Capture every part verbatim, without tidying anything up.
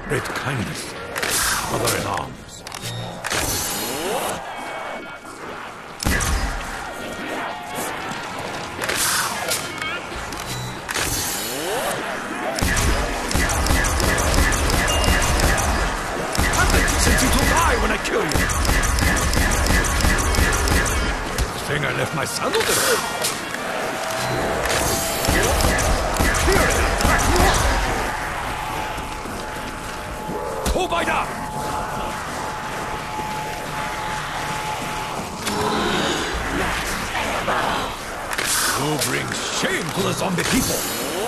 Great kindness, brother in arms. Have the decency to die when I kill you. Good thing I left my sandals at home. Clear it up, back Kobaida! You bring shame to the zombie people!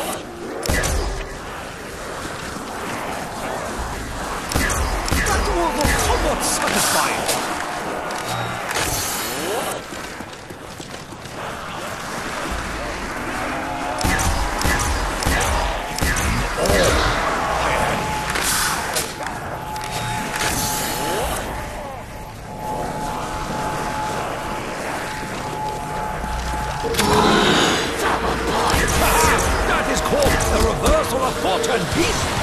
That was somewhat satisfying! That is called the reversal of fortune, beast!